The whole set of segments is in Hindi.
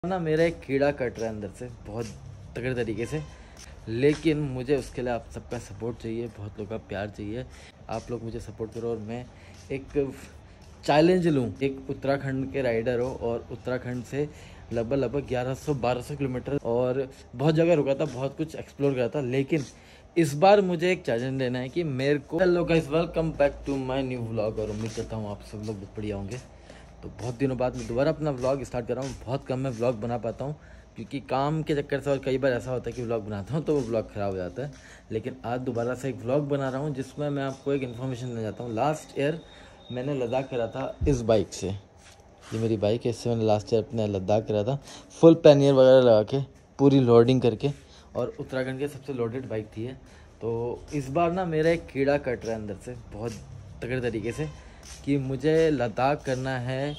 ना मेरा एक कीड़ा कट रहा है अंदर से बहुत तगड़े तरीके से, लेकिन मुझे उसके लिए आप सबका सपोर्ट चाहिए, बहुत लोगों का प्यार चाहिए। आप लोग मुझे सपोर्ट करो और मैं एक चैलेंज लूँ। एक उत्तराखंड के राइडर हो और उत्तराखंड से लगभग 1100-1200 किलोमीटर और बहुत जगह रुका था, बहुत कुछ एक्सप्लोर करा था, लेकिन इस बार मुझे एक चैलेंज लेना है कि मेरे को। Hello guys, welcome back to my new vlog और उम्मीद करता हूँ आप सब लोग बहुत बढ़िया होंगे। तो बहुत दिनों बाद मैं दोबारा अपना व्लॉग स्टार्ट कर रहा हूँ। बहुत कम मैं व्लॉग बना पाता हूँ क्योंकि काम के चक्कर से, और कई बार ऐसा होता है कि व्लॉग बनाता हूँ तो वो व्लॉग ख़राब हो जाता है। लेकिन आज दोबारा से एक व्लॉग बना रहा हूँ जिसमें मैं आपको एक इन्फॉर्मेशन देना चाहता हूँ। लास्ट ईयर मैंने लद्दाख करा था इस बाइक से। ये मेरी बाइक है, इससे मैंने लास्ट ईयर अपने लद्दाख करा था फुल पैनियर वगैरह लगा के, पूरी लोडिंग करके, और उत्तराखंड की सबसे लोडेड बाइक थी ये। तो इस बार ना मेरा एक कीड़ा कट रहा है अंदर से बहुत तगड़े तरीके से कि मुझे लद्दाख करना है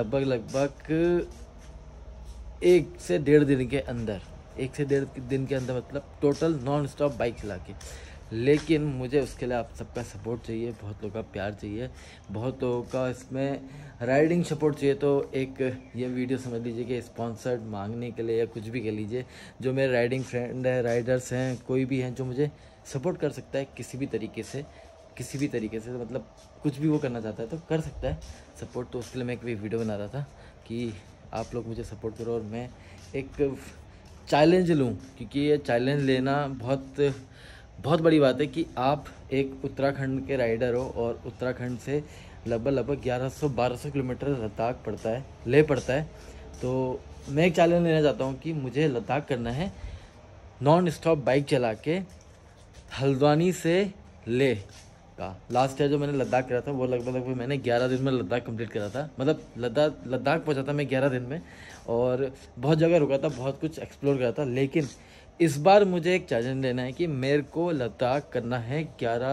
लगभग 1 से 1.5 दिन के अंदर। 1 से 1.5 दिन के अंदर मतलब टोटल नॉन स्टॉप बाइक चला के। लेकिन मुझे उसके लिए आप सबका सपोर्ट चाहिए, बहुत लोगों का प्यार चाहिए, बहुत लोगों का इसमें राइडिंग सपोर्ट चाहिए। तो एक ये वीडियो समझ लीजिए कि स्पॉन्सर्ड मांगने के लिए या कुछ भी कह लीजिए, जो मेरे राइडिंग फ्रेंड है, राइडर्स हैं, कोई भी हैं जो मुझे सपोर्ट कर सकता है किसी भी तरीके से, मतलब कुछ भी वो करना चाहता है तो कर सकता है सपोर्ट। तो उसके लिए मैं एक वीडियो बना रहा था कि आप लोग मुझे सपोर्ट करो और मैं एक चैलेंज लूँ, क्योंकि ये चैलेंज लेना बहुत बड़ी बात है कि आप एक उत्तराखंड के राइडर हो और उत्तराखंड से लगभग 1100-1200 किलोमीटर लद्दाख पड़ता है। तो मैं एक चैलेंज लेना चाहता हूँ कि मुझे लद्दाख करना है नॉन स्टॉप बाइक चला के, हल्द्वानी से ले का। लास्ट ईयर जो मैंने लद्दाख करा था वो लगभग मैंने 11 दिन में लद्दाख कंप्लीट करा था, मतलब लद्दाख पहुंचा था मैं 11 दिन में और बहुत जगह रुका था, बहुत कुछ एक्सप्लोर करा था। लेकिन इस बार मुझे एक चैलेंज लेना है कि मेरे को लद्दाख करना है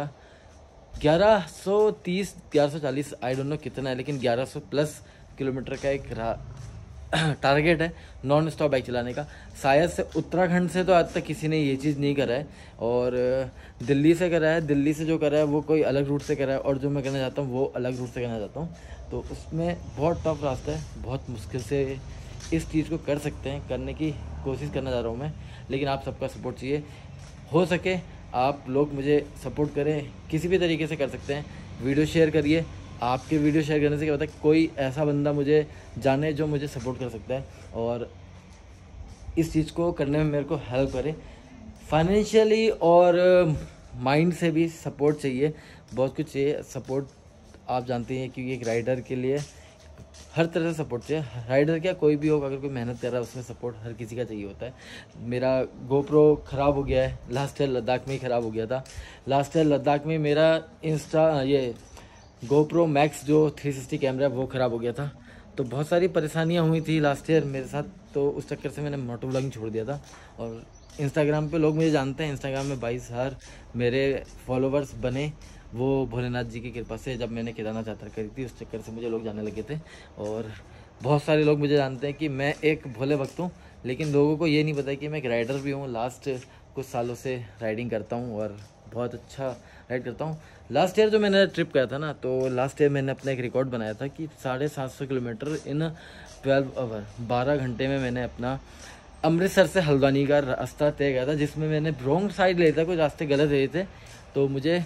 1130-1140, आई डोंट नो कितना है, लेकिन 1100 प्लस किलोमीटर का एक टारगेट है नॉन स्टॉप बाइक चलाने का। शायद से उत्तराखंड से तो आज तक किसी ने ये चीज़ नहीं करा है, और दिल्ली से करा है। दिल्ली से जो करा है वो कोई अलग रूट से करा है, और जो मैं करना चाहता हूँ वो अलग रूट से करना चाहता हूँ। तो उसमें बहुत टफ रास्ता है, बहुत मुश्किल से इस चीज़ को कर सकते हैं, करने की कोशिश करना चाह रहा हूँ मैं। लेकिन आप सबका सपोर्ट चाहिए, हो सके आप लोग मुझे सपोर्ट करें, किसी भी तरीके से कर सकते हैं। वीडियो शेयर करिए, आपके वीडियो शेयर करने से क्या होता है, कोई ऐसा बंदा मुझे जाने जो मुझे सपोर्ट कर सकता है और इस चीज़ को करने में मेरे को हेल्प करे। फाइनेंशियली और माइंड से भी सपोर्ट चाहिए, बहुत कुछ चाहिए सपोर्ट। आप जानते हैं कि एक राइडर के लिए हर तरह से सपोर्ट चाहिए। राइडर क्या, कोई भी हो, अगर कोई मेहनत कर रहा है उसमें सपोर्ट हर किसी का चाहिए होता है। मेरा गोप्रो ख़राब हो गया है, लास्ट ईयर लद्दाख में ही ख़राब हो गया था। लास्ट ईयर लद्दाख में मेरा ये गोप्रो मैक्स जो 360 कैमरा है वो ख़राब हो गया था। तो बहुत सारी परेशानियां हुई थी लास्ट ईयर मेरे साथ, तो उस चक्कर से मैंने मोटो व्लॉगिंग छोड़ दिया था। और इंस्टाग्राम पे लोग मुझे जानते हैं, इंस्टाग्राम में 22,000 मेरे फॉलोवर्स बने, वो भोलेनाथ जी की कृपा से। जब मैंने केदारनाथ यात्रा करी थी उस चक्कर से मुझे लोग जानने लगे थे, और बहुत सारे लोग मुझे जानते हैं कि मैं एक भोले भक्त हूँ। लेकिन लोगों को ये नहीं पता कि मैं एक राइडर भी हूँ। लास्ट कुछ सालों से राइडिंग करता हूँ और बहुत अच्छा राइड करता हूँ। लास्ट ईयर जो मैंने ट्रिप किया था ना, तो लास्ट ईयर मैंने अपना एक रिकॉर्ड बनाया था कि 750 किलोमीटर इन 12 आवर, 12 घंटे में मैंने अपना अमृतसर से हल्द्वानी का रास्ता तय किया था, जिसमें मैंने रॉन्ग साइड ले था, कुछ रास्ते गलत ले थे। तो मुझे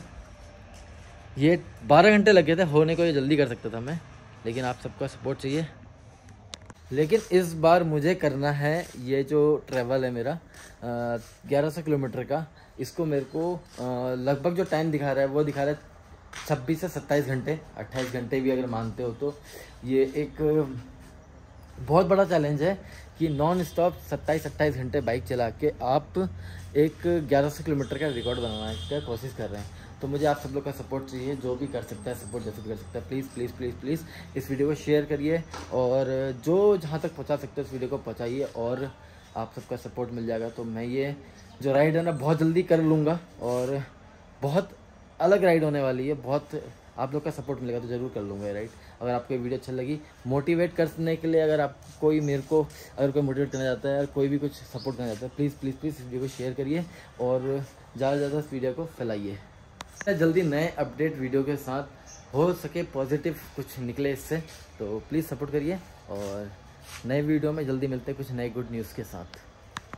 ये 12 घंटे लगे थे होने को, ये जल्दी कर सकता था मैं, लेकिन आप सबका सपोर्ट चाहिए। लेकिन इस बार मुझे करना है ये जो ट्रैवल है मेरा 1100 किलोमीटर का, इसको मेरे को लगभग जो टाइम दिखा रहा है वो दिखा रहा है 26 से 27 घंटे, 28 घंटे भी अगर मानते हो तो। ये एक बहुत बड़ा चैलेंज है कि नॉन स्टॉप 27-28 घंटे बाइक चला के आप एक 1100 किलोमीटर का रिकॉर्ड बनाने की कोशिश कर रहे हैं। तो मुझे आप सब लोग का सपोर्ट चाहिए, जो भी कर सकता है सपोर्ट जैसे भी कर सकता है। प्लीज़ प्लीज़ प्लीज़ प्लीज़ इस वीडियो को शेयर करिए, और जो जहाँ तक पहुँचा सकते हैं उस वीडियो को पहुँचाइए, और आप सबका सपोर्ट मिल जाएगा तो मैं ये जो राइड है ना बहुत जल्दी कर लूँगा, और बहुत अलग राइड होने वाली है। बहुत आप लोग का सपोर्ट मिलेगा तो ज़रूर कर लूँगा ये राइड। अगर आपको वीडियो अच्छा लगी, मोटिवेट करने के लिए, अगर आप कोई मेरे को अगर कोई मोटिवेट करना चाहता है, कुछ सपोर्ट करना चाहता है, प्लीज़ प्लीज़ प्लीज़ इस वीडियो को शेयर करिए और ज़्यादा से ज़्यादा इस वीडियो को फैलाइए। जल्दी नए अपडेट वीडियो के साथ, हो सके पॉजिटिव कुछ निकले इससे, तो प्लीज़ सपोर्ट करिए और नए वीडियो में जल्दी मिलते हैं कुछ नए गुड न्यूज़ के साथ।